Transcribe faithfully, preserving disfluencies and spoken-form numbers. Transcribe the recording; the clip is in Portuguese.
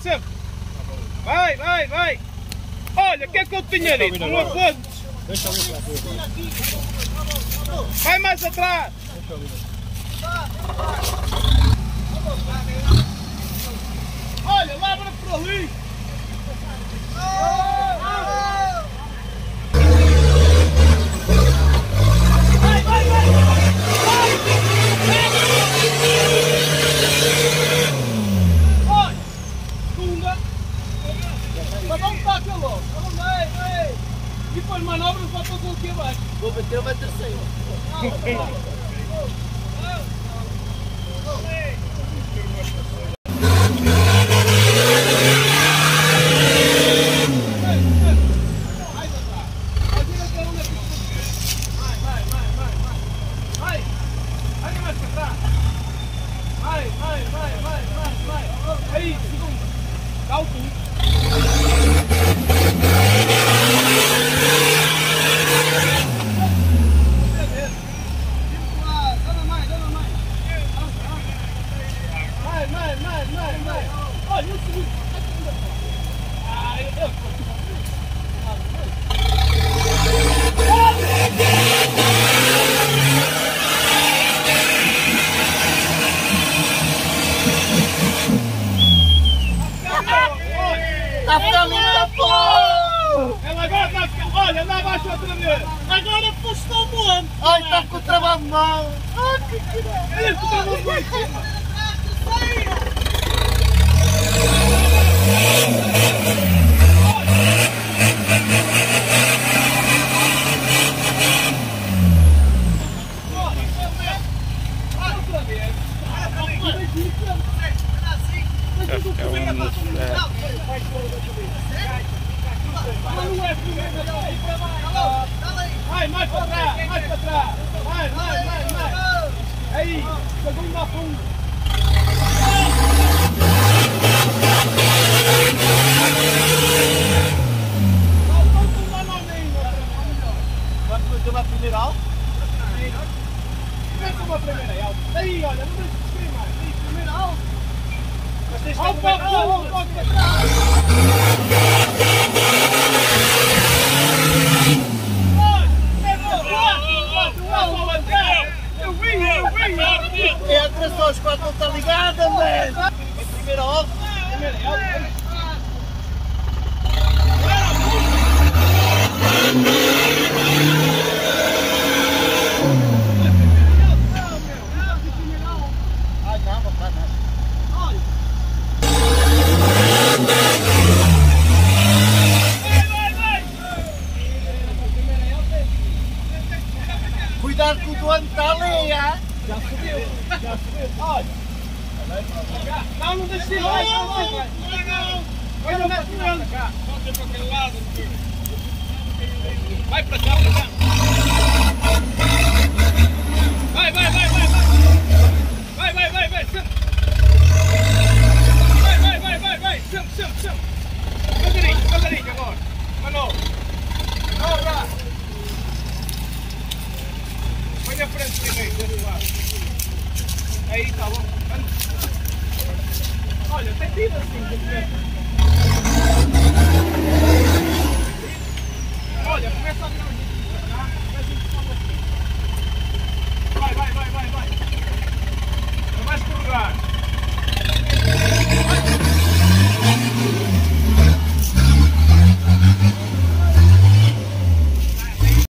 sempre. Vai, vai, vai. Olha, o que é que eu tinha dito? Não afondes. Deixa eu vir Vai mais atrás. Deixa eu vir. Olha, labra por ali. Vai, vai, vai. Olha, segunda. Mas vamos para aquele logo. Vamos, vai, vai. E depois manobras para fazer aqui abaixo. Vou bater, vai terceiro. Aí, segundo. Dá o pulo. Dá mais, dá mais. Vai, vai, vai, vai, vai. Olha, um segundo. Ah, eu... Está a ficar muito bom! Ela agora está a ficar... Olha, anda abaixo outra vez! Agora foste ao monte! Ai, está com o trabalho mal! Ai, que caralho! Olha que estava muito em cima! Outra vez! Vai, mais para trás, mais para trás. Vai, vai, vai, vai. Aí, segundo a fundo. Vamos lá no meio. Vamos fazer uma primeira alta? Começa uma primeira alta. Aí, olha, não deixes de subir mais. Aí, primeira alta. Mas tens que Ao começar pouco, a ao pouco para trás! É a tração, os quatro não está ligada, mas... A primeira alta. Primeira alta. Ai, não, não está nada. Cuidado que o dono está ali, hein? Já subiu, já subiu. Olha. Não, não deixe de ir mais. Não, não, não. Vai para cá. Vai para aquele lado. Vai para cá, para cá. Vai, vai, vai, vai. Vai, vai, vai, vai. Vai, vai, vai, vai, vai. Sempre, sempre, sempre. Devagarinho, devagarinho agora. Manolo. Ora. Põe a frente primeiro, desse lado. Aí, está bom. Olha, tem tido assim,